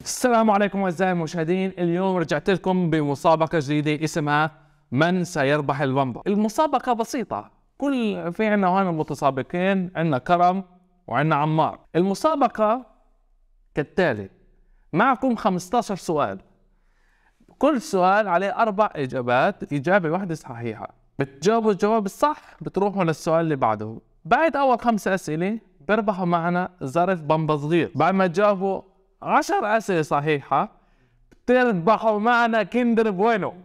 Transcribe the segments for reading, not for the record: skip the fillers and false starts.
السلام عليكم أعزائي المشاهدين. اليوم رجعت لكم بمسابقة جديدة اسمها من سيربح البامبا. المسابقة بسيطة، في عنا هون المتسابقين، عنا كرم وعنا عمار. المسابقة كالتالي: معكم 15 سؤال، كل سؤال عليه 4 إجابات، إجابة واحدة صحيحة. بتجاوبوا الجواب الصح بتروحوا للسؤال اللي بعده. بعد أول 5 أسئلة بربحوا معنا ظرف بامبا صغير. بعد ما تجاوبوا 10 أسئلة صحيحة تربحوا معنا كندر بوينو.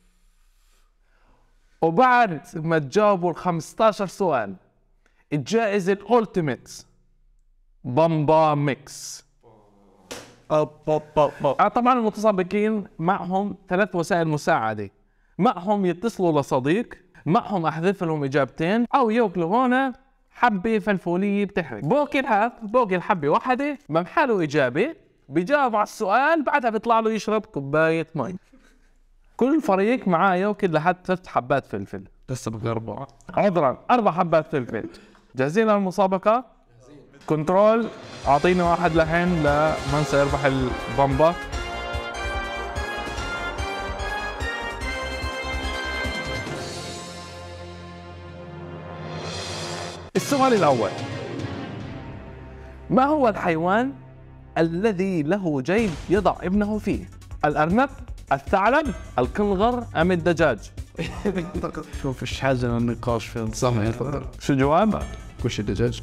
وبعد ما تجاوبوا 15 سؤال الجائزة الأولتيميت بامبا ميكس. طبعا المتسابقين معهم 3 وسائل مساعدة، معهم يتصلوا لصديق، معهم احذف لهم إجابتين، أو ياكلوا هون حبة فلفولية بتحرق. بوكل حبة واحدة بمحاله إجابة، بيجاوب على السؤال بعدها بيطلع له يشرب كوباية مي. كل فريق معاه ياكل لحد 3 حبات فلفل. لسه بقى 4 عذرا 4 حبات فلفل. جاهزين للمسابقة؟ كنترول أعطينا واحد لحين لمن سيربح البامبا. السؤال الأول: ما هو الحيوان الذي له جيب يضع ابنه فيه؟ الأرنب، الثعلب، الكنغر، أم الدجاج؟ شوف ايش حاجه للنقاش في الصحن. شو الجواب؟ وش الدجاج؟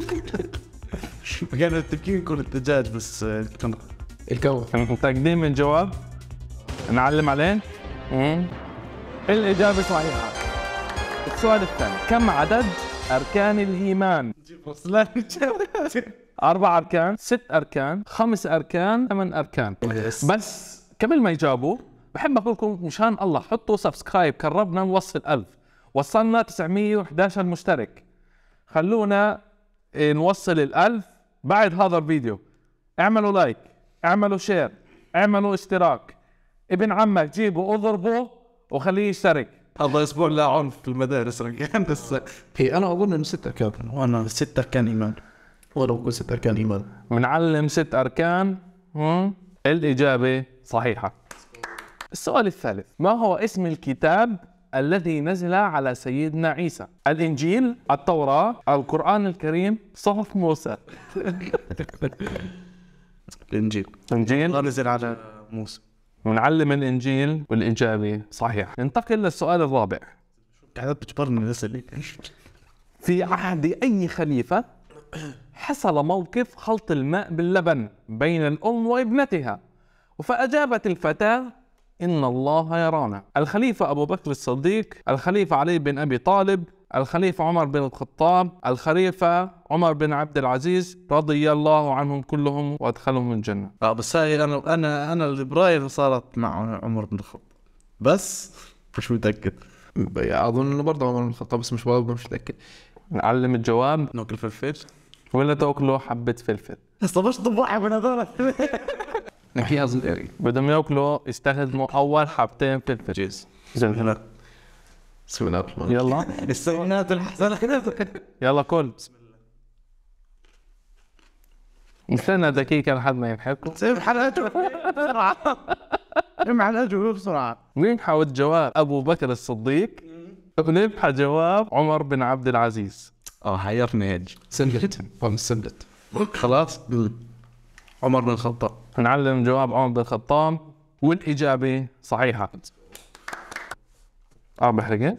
كان التفكير يكون الدجاج بس الكون. تقديم الجواب نعلم عليه؟ الإجابة صحيحة. السؤال الثاني: كم عدد أركان الإيمان؟ 4 أركان، 6 أركان، 5 أركان، 8 أركان. بس قبل ما يجاوبوا بحب أقول لكم مشان الله حطوا سبسكرايب، قربنا نوصل 1000، وصلنا 911 مشترك. خلونا نوصل 1000 بعد هذا الفيديو. اعملوا لايك، اعملوا شير، اعملوا اشتراك. ابن عمك جيبه واضربه وخليه يشترك. هذا اسبوع لا عنف في المدارس رجال. بس هي انا اظن انه 6 اركان، وانا 6 اركان ايمان، ولو كل 6 اركان ايمان بنعلم 6 اركان. الاجابه صحيحه. السؤال الثالث: ما هو اسم الكتاب الذي نزل على سيدنا عيسى؟ الانجيل، التوراه، القران الكريم، صحف موسى؟ الانجيل. انجيل نزل على موسى. ونعلم الانجيل والاجابه صحيحه. ننتقل للسؤال الرابع: قاعد بتجبرني الاسئله. في عهد اي خليفه حصل موقف خلط الماء باللبن بين الام وابنتها؟ فاجابت الفتاه: إن الله يرانا. الخليفة أبو بكر الصديق، الخليفة علي بن أبي طالب، الخليفة عمر بن الخطاب، الخليفة عمر بن عبد العزيز رضي الله عنهم كلهم وأدخلهم الجنة. بس هاي انا اللي برايي صارت مع عمر بن الخطاب، بس مش متاكد. اظن انه برضه عمر بن الخطاب، بس مش متاكد. نعلم الجواب: ناكل فلفل ولا تاكلوا حبة فلفل؟ صبش ضباحة من هذول. نحيها صغيرة. بدهم ياكلوا يستخدموا أول حبتين فلفل. جيز. زين. بسم الله الرحمن يلا السنات الحسنات. يلا كل. نستنى دقيقة لحد ما ينحكوا. سيب حلقته بسرعة. سيب حلقته بسرعة. ننحى جواب أبو بكر الصديق، وننحى جواب عمر بن عبد العزيز. حيرني هيج. سندت فهم سندت. خلاص. عمر بن الخطاب. نعلم جواب عمر بن الخطاب والإجابة صحيحة. بحرقة؟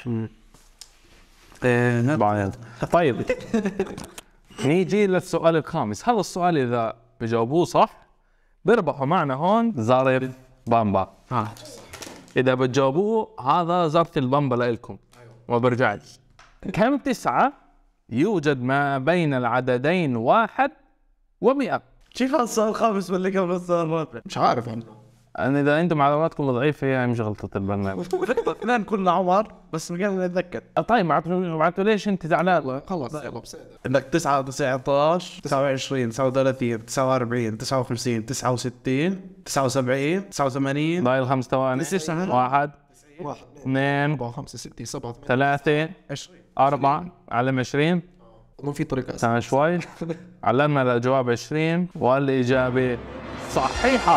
طيب نيجي للسؤال الخامس. هذا السؤال إذا بجاوبوه صح بيربحوا معنا هون ظرف بامبا. إذا بتجاوبوه هذا ظرف البامبا لإلكم وما برجعش. كم 9 يوجد ما بين العددين 1 و100؟ كيف السؤال الخامس ولا قبل السؤال الرابع؟ مش عارف أنا إذا أنتم معلوماتكم ضعيفة هي مش غلطة البرنامج. اثنين كلنا عمر بس مقدر نتذكر. طيب معناته ليش أنت زعلان؟ خلص يلا بس. عندك 9 19 29 39 49 59 69 79 89. ضايل 5 ثواني. 1 2 4 5 6 7 3 20 4 علم 20. مو في طريقة استنى شوي. علمنا الجواب 20 والإجابة صحيحة.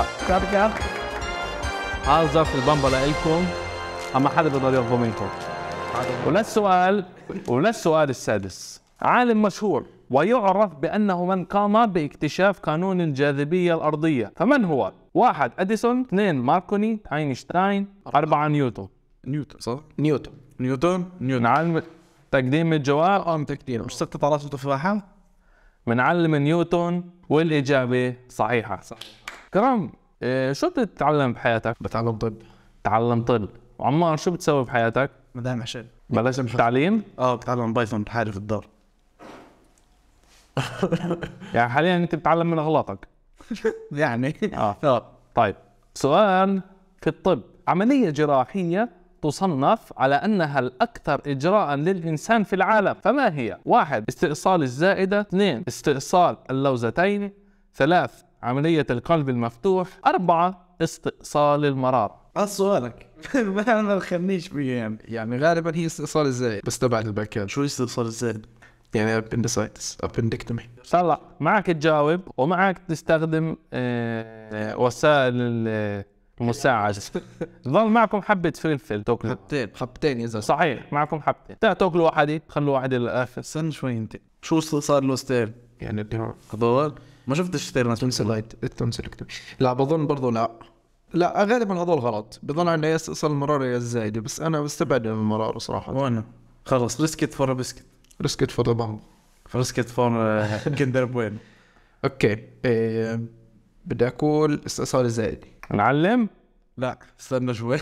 هذا ظرف البامبا لإلكم، أما حدا بيقدر ياخذه منكم. وللسؤال السادس. عالم مشهور ويعرف بأنه من قام باكتشاف قانون الجاذبية الأرضية، فمن هو؟ 1 أديسون، 2 ماركوني، أينشتاين، 4 نيوتن. نيوتن صح؟ نيوتن. نعلم تقديم الجواب. متأكدين. مش 6 على 6 تفاحة؟ من نيوتن، والإجابة صحيحة. كرم، شو بتتعلم بحياتك؟ بتعلم طب. تعلم طب. وعمار شو بتسوي بحياتك؟ مدام عشان بلشت بالتعليم؟ بتعلم بايثون بحالي في الدار. يعني حاليا انت بتتعلم من اغلاطك. يعني طيب، سؤال في الطب. عملية جراحية تصنف على أنها الأكثر إجراء للإنسان في العالم، فما هي؟ 1 استئصال الزائدة، 2 استئصال اللوزتين، 3 عملية القلب المفتوح، 4 استئصال المرار. سؤالك ما تخلنيش فيه يعني غالبا هي استئصال الزايد بس تبع الباكات. شو استئصال الزائد؟ يعني appendicitis appendectomy. صلح معك تجاوب ومعك تستخدم وسائل المساعدة. ظل معكم حبة فلفل تاكلوا. حبتين يا زلمة. صحيح، معكم حبتين. تاكلوا واحدة، خلوا واحدة للآخر. استنى شوي انت. شو استئصال الوستير؟ يعني اللي هذول ما شفتش كثير ناس التونسيلكتومي. لا بظن برضو لا غالبا هذول غلط. بظن انه يا استئصال المرارة يا الزايدة، بس انا بستبعد من المرارة صراحة. وانا خلص ريسكت فور بسكت. ريسكت فور ذا ريسكت فور كندر بوين. اوكي. بدي اقول استئصال الزايدة. نعلم. لا استنى شوي.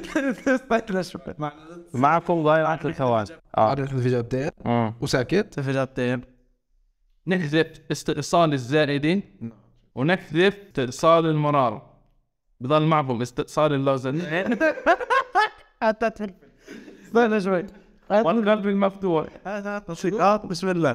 معكم ضايع 10 ثواني. عدد الإجابتين وساكت. إجابتين. نحذف استئصال الزائدة ونحذف استئصال المرارة. بضل معكم استئصال اللوزتين استنى شوي. والقلب المفتوح. بسم الله.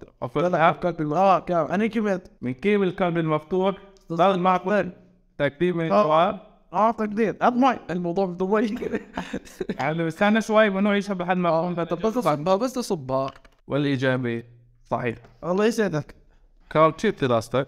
كم انا كملت من كيم القلب المفتوح. ضل معكم تقديم الجواب. تقدير اضمي الموضوع بدوي. يعني استنى شوي ونعيشها لحد ما اقوم بس تصبها. والإجابة صحيح. الله يسعدك. كارل، كيف دراستك؟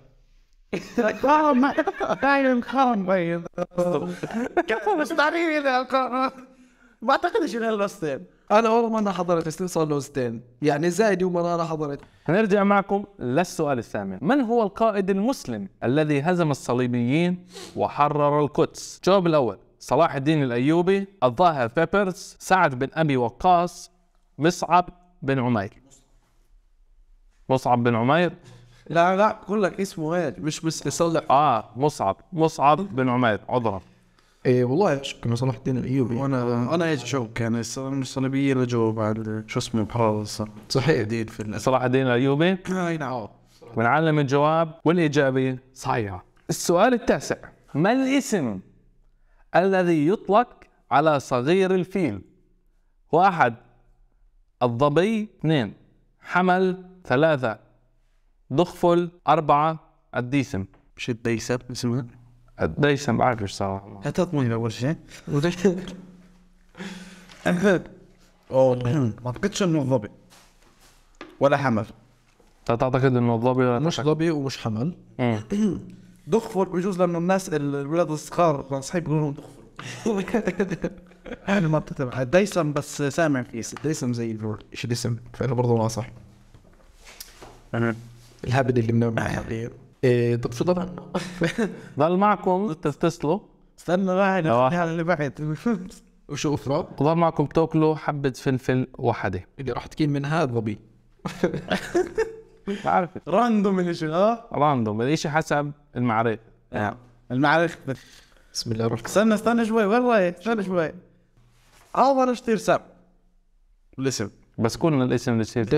ما اعتقدش انها الوستين. انا والله ما انا حضرت استئصال لوزتين، يعني زايد ومرارة حضرت. نرجع معكم للسؤال الثامن. من هو القائد المسلم الذي هزم الصليبيين وحرر القدس؟ الجواب الأول صلاح الدين الأيوبي، الظاهر بيبرس، سعد بن أبي وقاص، مصعب بن عمير. مصعب بن عمير. لا اقول لك اسمه ايه مش صلح. مصعب بن عمير. عذرا. ايه والله شك انه صلاح الدين الايوبي. انا ايش شو كان الصليبيين رجعوا بعد شو اسمه بحرر صحيح. جديد في صلاح الدين الايوبي. اي نعم. بنعلم الجواب والاجابه صحيحه. السؤال التاسع. ما الاسم الذي يطلق على صغير الفيل؟ 1 الظبي، 2 حمل، 3 ضخفل، 4 الديسم. مش الديسم اسمها؟ الديسم بعرفش صراحه. هتطمئن اول شيء. ما اعتقدش انه ظبي ولا حمل. تعتقد انه الظبي مش ظبي ومش حمل. ضخفل بيجوز لانه الناس الولاد الصغار صحيح بيقولون ضخفل. انا ما بتتبع الديسم بس سامع فيه. الديسم زي الفور ايش الاسم، فانا برضه ما صح. الهبد اللي بنعمل. طب شو طبعا. ضل معكم تتصلوا. استنى واحد اللي بعد. وشو أخرى؟ ضل معكم تاكلوا حبة فلفل واحدة. اللي راح تكين من هذا ظبي. بعرف. راندوم الاشي. راندوم الاشي حسب المعرفة. المعرفة. بسم الله الرحمن. استنى شوي وين رايح؟ استنى شوي. انا اشتري سام. الاسم. بس كلنا الاسم اللي يصير.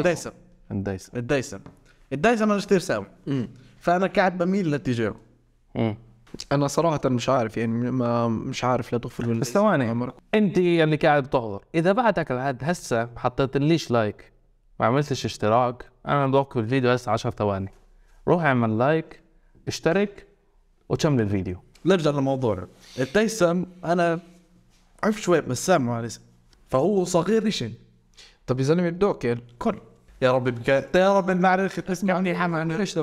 الدايسم انا اشتري سام. فانا قاعد بميل لاتجاهه. انا صراحه مش عارف، يعني مش عارف لا تغفل ولا. بس ثواني، انت اللي قاعد بتحضر اذا بعدك لحد هسه حطيت ليش لايك ما عملتش اشتراك، انا بدوك الفيديو هسه 10 ثواني، روح اعمل لايك، اشترك وكمل الفيديو. نرجع للموضوع. الدايسم انا عرف شوي بس سامع الاسم، فهو صغير شيء. طب يا زلمه بدوك كل يا رب بك يا رب المعرفة تسمعني حمانا ايش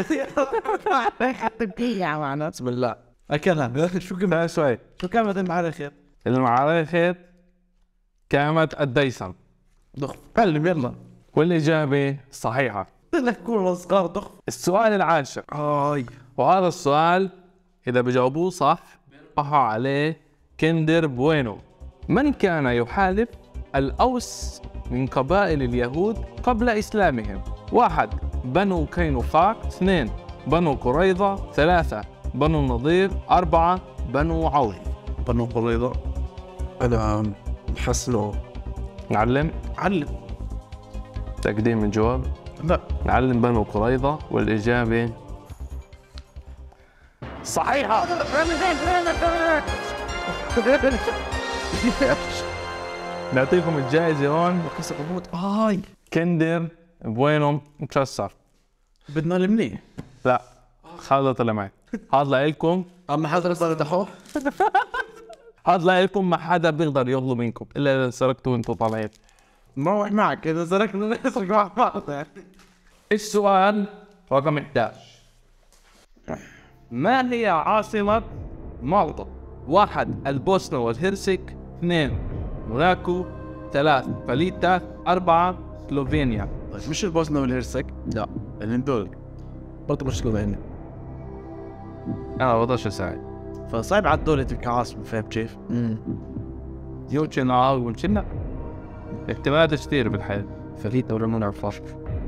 معنا بسم الله. اكلها شو كم شوي. شو كانت المعركة؟ المعركة كانت الديسم. ضخ كلم يلا. والإجابة صحيحة. لك كل صغار ضخ. السؤال العاشر، وهذا السؤال إذا بجاوبوه صح بيربحوا عليه كندر بوينو. من كان يحالف الأوس من قبائل اليهود قبل إسلامهم؟ 1 بنو قينقاع، 2 بنو قريظة، 3 بنو النضير، 4 بنو عوف. بنو قريظة. انا بحس انه نعلم علم. تقديم الجواب. لا نعلم بنو قريظة، والإجابة صحيحة. نعطيكم الجائزة هون. كسر بموت. كندر بوينو مكسر. بدنا المنيه. لا هذا طلع معي. هذا لإلكم. اما حضرتك فتحوه. هذا لإلكم، ما حدا بيقدر ياخذه منكم إلا إذا سرقتوا وانتوا طالعين. نروح معك اذا سرقنا نسرق مع بعض يعني. السؤال رقم 11، ما هي عاصمة مالطا؟ 1 البوسنة والهرسك، 2 موناكو، 3 فاليتا، 4 سلوفينيا. طيب مش البوسنة والهرسك؟ لا اللي دول برضه مشكلة هنا. أنا ما بقدرش أساعد. فصعب على الدولة كعاصمة، فاهم كيف؟ يمكن ويمكن لا. احتمالات كثير بالحياة. فريدة ولا ما نعرفهاش.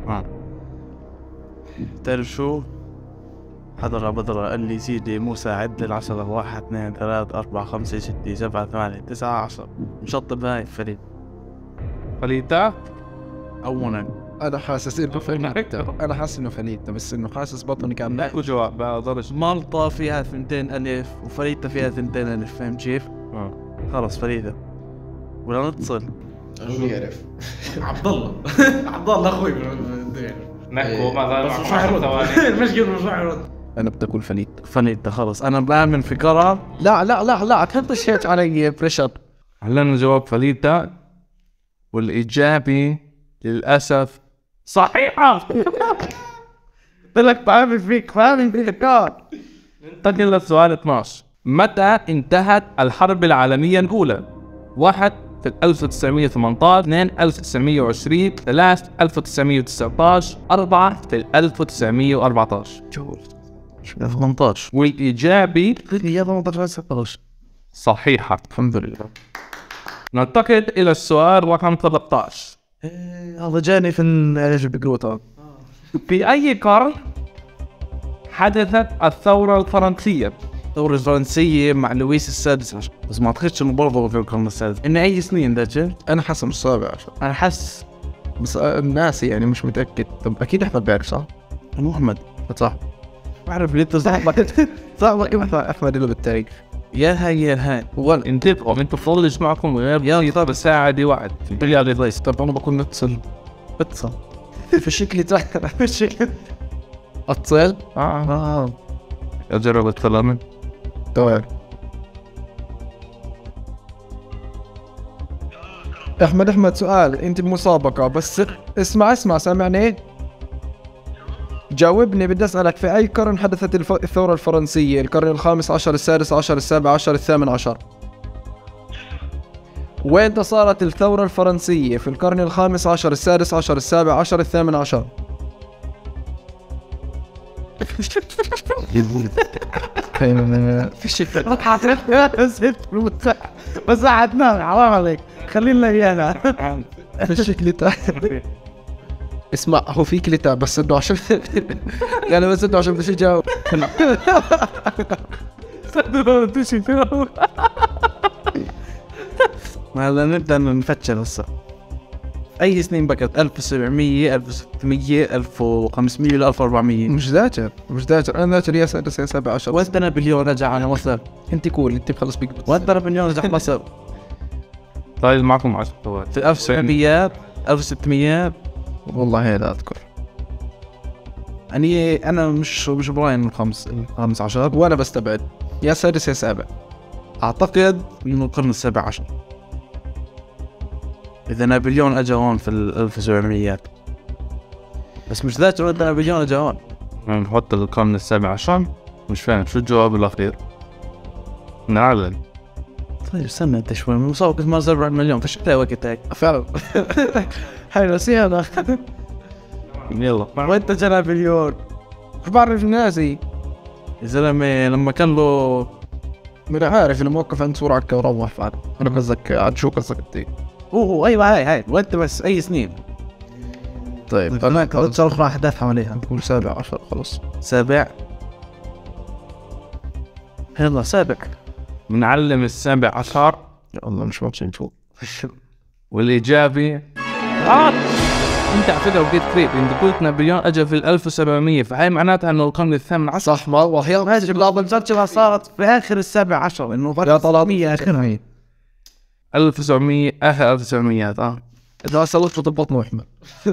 تعرف شو؟ حضر بدر قال لي سيدي موسى عد للعشرة 1 2 3 4 5 6 7 8 9 10. مشطب هاي فريد. فاليتا أولا انا حاسس انه فريدة. انا حاسس انه فريدة، بس انه حاسس بطني كان لا جواب ما بقدرش. مالطا فيها 2 ألف وفريدة فيها 2 ألف، فاهم كيف؟ خلص فريدة. ولا نتصل شو يعرف. عبد الله عبد الله أخوي نحكوا ما بس مش حيرد. المشكلة مش حيرد. انا بدي اقول فريدة. فريدة خلص. أنا بآمن في قرار. لا تحطش هيك علي بريشر. علنا جواب فاليتا، والإجابة للأسف صحيحة. قلت لك بآمن فيك، بآمن فيك. ننتقل للسؤال 12، متى انتهت الحرب العالمية الأولى؟ 1 في 1918، 2 1920، 3 1919، 4 في 1914. 18. والإجابة يا 18 19. صحيحة. الحمد لله. ننتقل إلى السؤال رقم 13، هذا جاني في ايش بيقولوا في أي قرن حدثت الثورة الفرنسية؟ الثورة الفرنسية مع لويس السادس عشر، بس ما اعتقدش انه برضه في القرن السادس. ان اي سنين ده جد؟ انا حاسس مش 17، انا حس بس ناسي يعني مش متاكد. طب اكيد احمد بيعرف صح؟ انه احمد صح. بعرف ليه انت صاحبك. صاحبك احمد له بالتاريخ. يا هاي انتبهوا، انتوا فضلش معكم غير يا طب ساعة واحد باليارد ليس. طب انا بكون نتصل. اتصل في شكلي في الشكل اتصل. اجرب الكلام. تمام. احمد سؤال، انت بمسابقة بس اسمع سامعني. جاوبني، بدي اسألك في اي قرن حدثت الثورة الفرنسية؟ القرن الخامس عشر، السادس عشر، السابع عشر، الثامن عشر؟ وين صارت الثورة الفرنسية؟ في القرن الخامس عشر، السادس عشر، السابع عشر، الثامن عشر؟ في شكل بس قعدنا حرام عليك، خلينا ايانا في الشكل اسمع، هو في كليتا بس انه عشان يعني بس انه عشان بديش اجاوب. ما هلا نبدا نفتش هسه. اي سنين بكت؟ 1700 1600 1500 ل 1400؟ مش ذاكر انا ذاكر يا سادس يا سابع عشر. وين نابليون رجع على مصر؟ انت قول، انت خلص بيك. وين نابليون رجع مصر؟ طيب معكم 10 ثواني. في 1700 1600 والله لا اذكر. انا مش براين الخامس عشر، وانا بستبعد يا سادس يا سابع. اعتقد انه القرن السابع عشر، اذا نابليون اجى هون في 1700. بس مش ذات عندنا بيجونا جواب. نحط القرن السابع عشر. مش فاهم شو الجواب الأخير. نعلن. طيب استنى انت شوي، مسابقة ما 4 مليون فش تلاقي وقت هيك فعلا. حلو سيادة. يلا. وانت جنى مليون شو بعرف ناسي. يا زلمة لما كان له من عارف انه موقف عند صورة عكا وروح فعلا. انا قصدك عاد شو قصدك انت؟ هو ايوه هاي وانت بس اي سنين. طيب انا قلت صار احداث حواليها نقول 17 خلص. 7 يلا 7 بنعلم السابع عشر يا الله مش مبسوط نشوف. والإجابة غلط. انت على فكرة وقيت كريب، انت قلت نابليون اجى في 1700 فهي معناتها انه القرن الثامن عشر. صح ما وحياة هذه بعض مسجلها صارت في اخر ال17 انه يا 300 اخرها هي 1900 اخر 1900 اذا سويت بطبط محمد.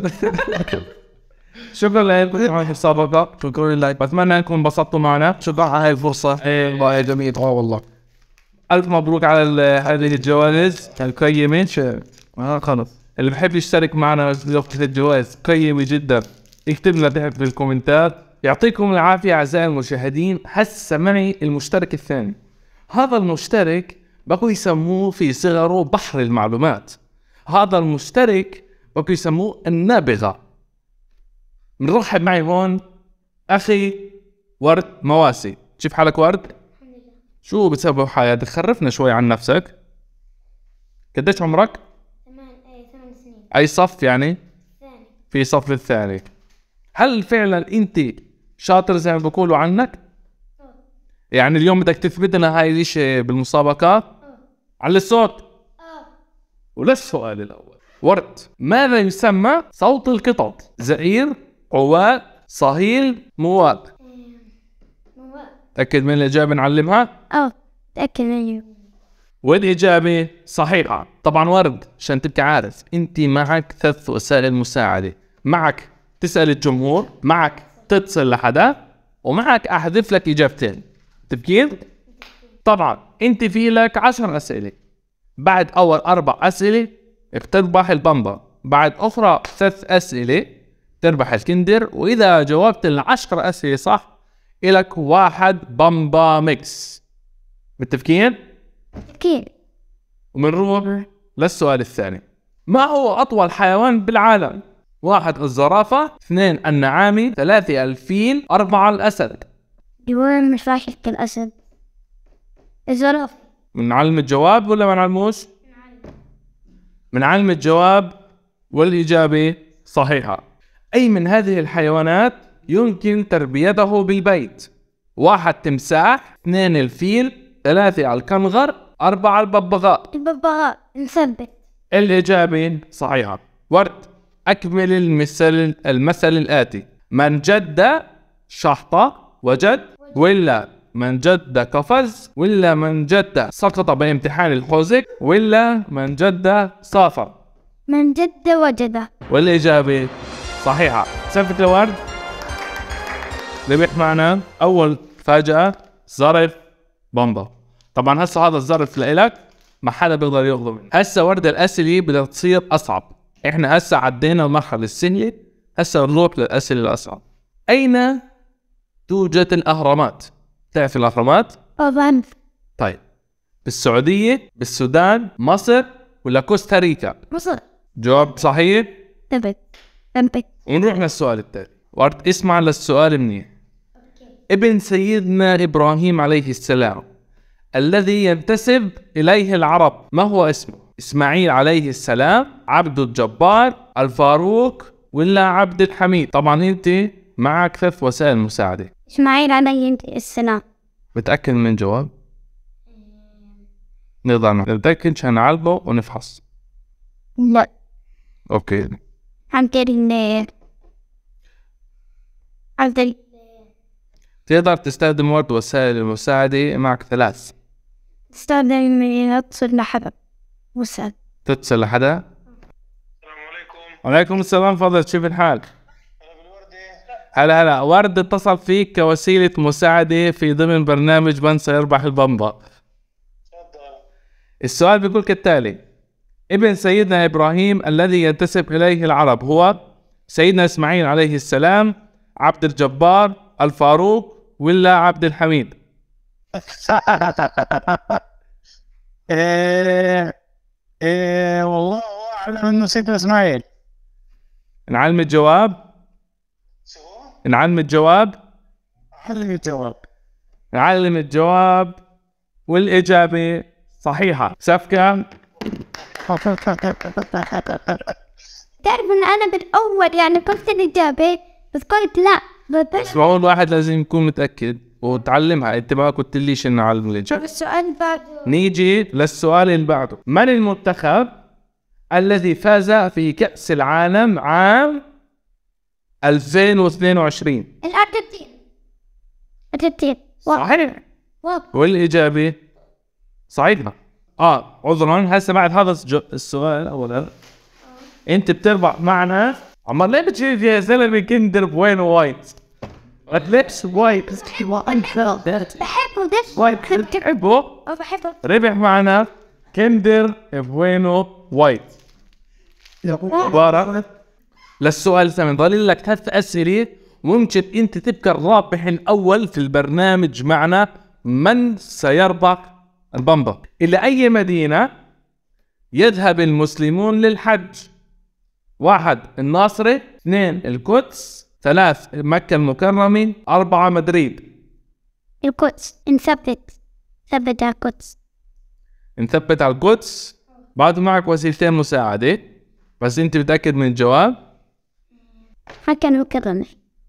شكرا لكم على المسابقة. شكرا لك. بتمنى انكم انبسطتوا معنا. شكرا على هاي الفرصة. والله يا جميل والله. الف مبروك على هذه الجوائز القيمة. خلص. اللي بحب يشترك معنا في الجوائز قيمة جدا يكتب لنا تحت في الكومنتات. يعطيكم العافية أعزائي المشاهدين. هسه معي المشترك الثاني. هذا المشترك بقوا يسموه في صغره بحر المعلومات. هذا المشترك بقوا يسموه النابغة. بنرحب معي هون أخي ورد مواسي. كيف حالك ورد؟ شو بتسوي بحياتك؟ خرفنا شوي عن نفسك. قديش عمرك؟ 8 سنين. أي صف يعني؟ ثاني. في صف الثاني. هل فعلا انت شاطر زي ما بقولوا عنك؟ يعني اليوم بدك تثبت لنا هاي الاشي بالمسابقات؟ على الصوت. ولا السؤال الاول ورد، ماذا يسمى صوت القطط؟ زئير، عواد، صهيل، موال. تأكد من الإجابة نعلمها؟ تأكد مني. والإجابة صحيحة. طبعا ورد عشان تبقى عارف انت معك 3 وسائل مساعدة. معك تسأل الجمهور، معك تتصل لحدا، ومعك أحذف لك إجابتين. تفكير؟ طبعا انت في لك 10 أسئلة. بعد أول 4 أسئلة بتربح البامبا، بعد أخرى 3 أسئلة تربح الكندر، وإذا جاوبت 10 أسئلة صح إلك 1 بامبا ميكس. متفقين؟ أكيد. ومنروح للسؤال الثاني. ما هو أطول حيوان بالعالم؟ 1 الزرافة، 2 النعامة، 3 الفيل، 4 الأسد. وين مش راح يحكي الأسد؟ الزرافة. منعلم الجواب ولا ما نعلموش؟ منعلم الجواب والإجابة صحيحة. أي من هذه الحيوانات يمكن تربيته بالبيت؟ 1 تمساح، 2 الفيل، 3 الكنغر، 4 الببغاء. الببغاء نثبت. الإجابة صحيحة. ورد، أكمل المثل الآتي: من جد شحطة وجد، ولا من جد قفز، ولا من جد سقط بامتحان الحوزك، ولا من جد سافر. من جد وجد. والإجابة صحيحة. سالفة الورد ربح معنا أول فاجأة ظرف بامبا. طبعا هسه هذا الظرف لإلك ما حدا بيقدر ياخذه منك. هسه ورد الأسئلة بدها تصير أصعب. إحنا هسه عدينا المرحلة السهلة، هسه نروح للأسئلة الأصعب. أين توجد الأهرامات؟ تعرف الأهرامات؟ طبعا. طيب بالسعودية، بالسودان، مصر، ولا كوستاريكا؟ مصر. جواب صحيح. ثبت. ونروح للسؤال التالي. وارد اسمع للسؤال منيح. ابن سيدنا إبراهيم عليه السلام الذي ينتسب إليه العرب ما هو اسمه؟ إسماعيل عليه السلام، عبد الجبار، الفاروق، ولا عبد الحميد؟ طبعا انت معك 3 وسائل مساعدة. إسماعيل عليه السلام. متأكد من الجواب؟ نقدر نتأكد عشان نعلبه ونفحص. لا. اوكي. عبد تقدر تستخدم ورد وسائل المساعدة. معك 3. تستخدم اتصل لحدا وسأل. تتصل لحدا. السلام عليكم. وعليكم السلام. فضل كيف الحال؟ هلا ورد اتصل فيك كوسيلة مساعدة في ضمن برنامج من سيربح البامبا. السؤال بيقول كالتالي: ابن سيدنا إبراهيم الذي ينتسب إليه العرب هو سيدنا إسماعيل عليه السلام، عبد الجبار، الفاروق، ولا عبد الحميد؟ والله أعلم إنه سيدنا إسماعيل. نعلم الجواب. نعلم الجواب. نعلم الجواب والإجابة صحيحة. صفقة. تعرف إن أنا بالأول يعني قلت الإجابة بس قلت لا. بس معقول الواحد لازم يكون متأكد وتعلمها. انت ما قلت ليش انه علم الإجابة. السؤال بعده. نيجي للسؤال اللي بعده. من المنتخب الذي فاز في كأس العالم عام 2022؟ الأرجنتين. صحيح. واو. والإجابة صحيحة. عذرا، هسه بعد هذا السؤال أولا انت بتربح معنا. عمر ليه بتجيب يا زلمة كندر بوين وايت؟ لبس وايت. بحبه ده. وايت بتحبه؟ بحبه. ربح معنا كندر بوينو وايت. مبارك. للسؤال الثامن ضل لك 3 أسئلة. ممكن انت تبقى الرابح الأول في البرنامج معنا. من سيربح البمبا؟ إلى أي مدينة يذهب المسلمون للحج؟ 1 الناصرة، 2 القدس، 3 مكة المكرمة، 4 مدريد. القدس. ثبت على القدس. نثبت على القدس. بعد معك وسيلتين مساعدة بس انت متأكد من الجواب؟ مكة المكرمة.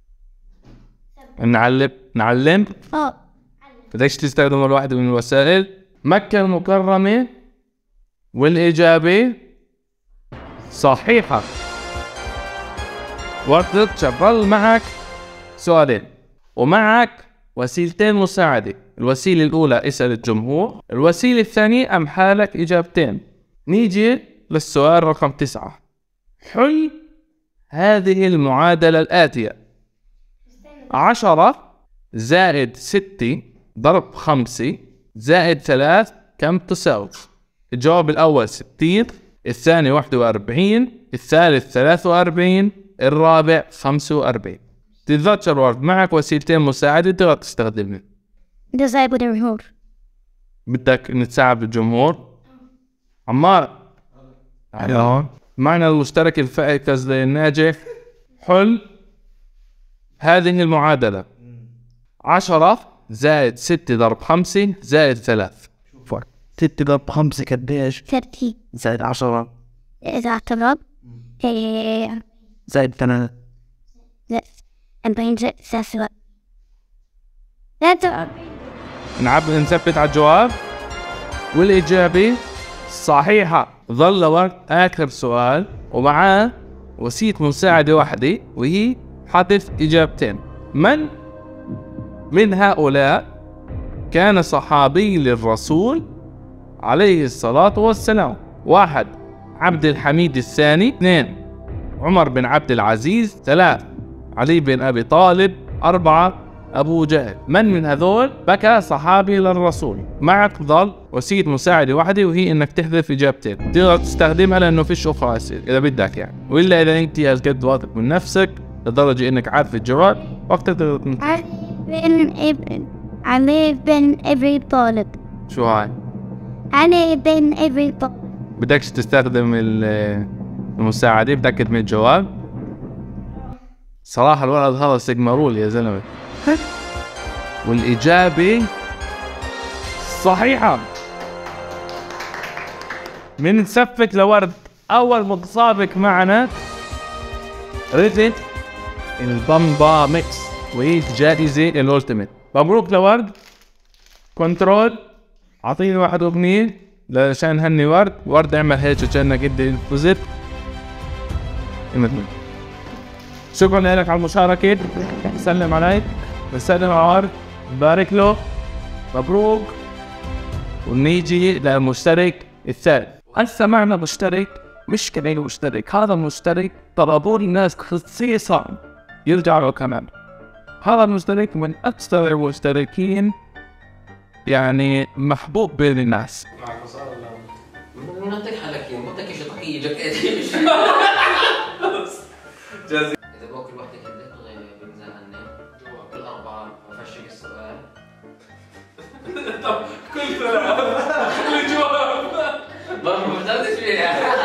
نعلم. بدكش تستخدم الواحدة من الوسائل. مكة المكرمة والإجابة صحيحة. وردت شغل معك سؤالين ومعك وسيلتين مساعدة. الوسيلة الأولى اسأل الجمهور، الوسيلة الثانية أمحالك إجابتين. نيجي للسؤال رقم 9. حل هذه المعادلة الآتية: 10 زائد 6 ضرب 5 زائد 3 كم تساوي؟ الجواب الأول 60، الثاني 41، الثالث 43، الرابع 45. تتذكر ورد معك وسيلتين مساعدة تقدر تستخدمهم. ده زائد الجمهور. بدك نتساعد بالجمهور. عمار معنا المشترك الفائز للناجح. حل هذه المعادلة: 10 زائد 6 ضرب 5 زائد 3. 6 ضرب 5 قديش؟ 30 زائد 10 إذا اعترض زائد 3 لا 40 زائد 3. نثبت على الجواب والإجابة صحيحة. ظل وقت آخر سؤال ومعاه وسيلة مساعدة واحدة وهي حذف إجابتين. من هؤلاء كان صحابي للرسول عليه الصلاة والسلام؟ 1 عبد الحميد الثاني، 2 عمر بن عبد العزيز، 3 علي بن أبي طالب، 4 أبو جهل. من هذول بكى صحابي للرسول؟ معك ضل وسيلة مساعدة واحدة وهي إنك تحذف إجابتين. تقدر تستخدمها لأنه فيش أخرى أسئلة إذا بدك يعني، وإلا إذا أنت هالقد واثق من نفسك لدرجة إنك عارف الجواب وقتها تقدر. علي بن أبي طالب. شو هاي؟ علي بن أبي طالب. بدكش تستخدم المساعدة؟ متأكد من الجواب؟ صراحة الولد هذا سيجمارول يا زلمة. والإجابة صحيحة. من نسفك لورد أول متسابق معنا ريزت البامبا ميكس وهي جائزة الأولتيميت. مبروك لورد. كنترول عطيني واحد أغنية لشان هني ورد اعمل هيك كأنك انت فزت. شكرا لك على المشاركة. سلم عليك. بسلم على ورد. بارك له. مبروك. ونيجي للمشترك الثالث. هسه معنا مشترك مش كمان مشترك، هذا المشترك طلبوا الناس خصيصا يرجعوا كمان. هذا المشترك من أكثر المشتركين يعني محبوب بين الناس. إذا باكل وحدة كبدة بنزل عني بالأربعة بفشق السؤال. طب كل ثلاث كل جواب ما فهمتش فيها.